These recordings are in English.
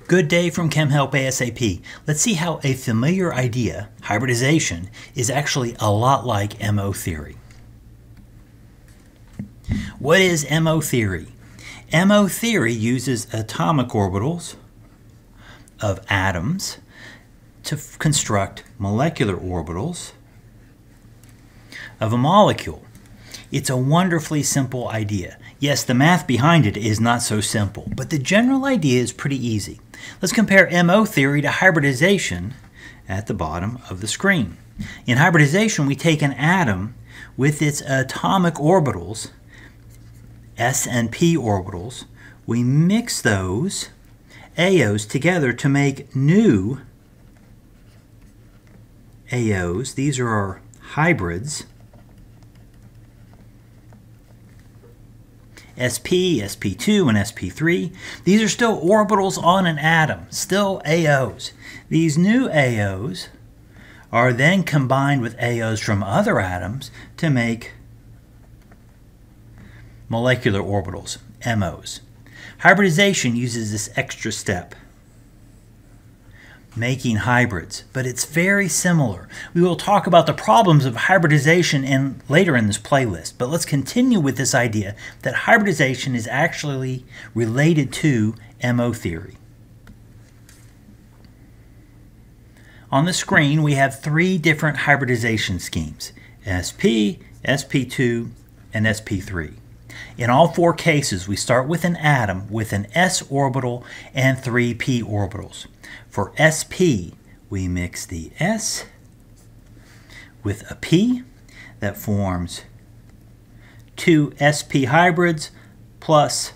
Good day from Chem Help ASAP. Let's see how a familiar idea, hybridization, is actually a lot like MO theory. What is MO theory? MO theory uses atomic orbitals of atoms to construct molecular orbitals of a molecule. It's a wonderfully simple idea. Yes, the math behind it is not so simple, but the general idea is pretty easy. Let's compare MO theory to hybridization at the bottom of the screen. In hybridization, we take an atom with its atomic orbitals, s and p orbitals, we mix those AOs together to make new AOs. These are our hybrids. SP, SP2, and SP3. These are still orbitals on an atom, still AOs. These new AOs are then combined with AOs from other atoms to make molecular orbitals, MOs. Hybridization uses this extra step, making hybrids, but it's very similar. We will talk about the problems of hybridization later in this playlist, but let's continue with this idea that hybridization is actually related to MO theory. On the screen, we have three different hybridization schemes: SP, SP2, and SP3. In all four cases, we start with an atom with an s orbital and three p orbitals. For sp, we mix the s with a p that forms two sp hybrids plus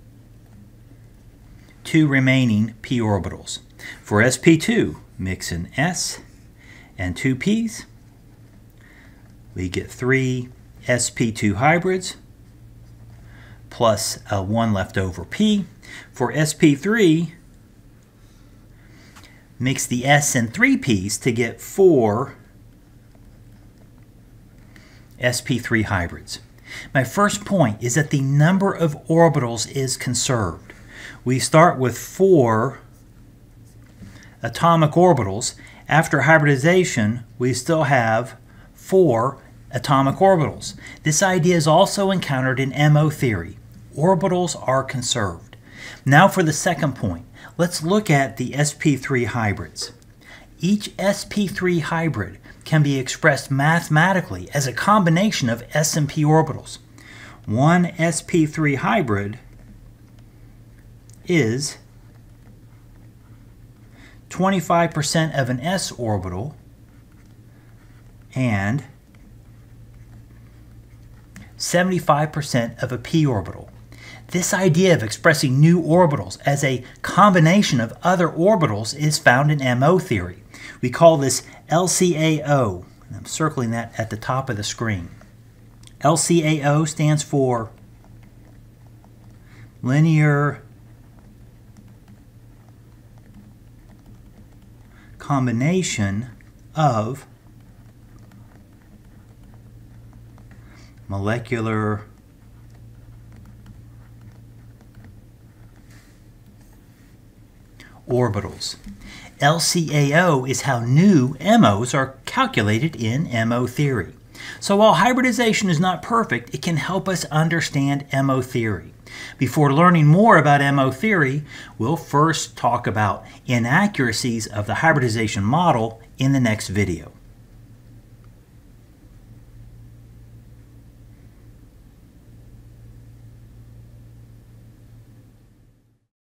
two remaining p orbitals. For sp2, mix an s and two p's. We get three sp2 hybrids plus a 1 left over p. For sp3, mix the s and 3 p's to get 4 sp3 hybrids. My first point is that the number of orbitals is conserved. We start with 4 atomic orbitals. After hybridization, we still have 4 atomic orbitals. This idea is also encountered in MO theory. Orbitals are conserved. Now for the second point. Let's look at the sp3 hybrids. Each sp3 hybrid can be expressed mathematically as a combination of s and p orbitals. One sp3 hybrid is 25% of an s orbital and 75% of a p orbital. This idea of expressing new orbitals as a combination of other orbitals is found in MO theory. We call this Lcao. I'm circling that at the top of the screen. Lcao stands for linear combination of molecular orbitals. Lcao is how new MOs are calculated in MO theory. So while hybridization is not perfect, it can help us understand MO theory. Before learning more about MO theory, we'll first talk about inaccuracies of the hybridization model in the next video.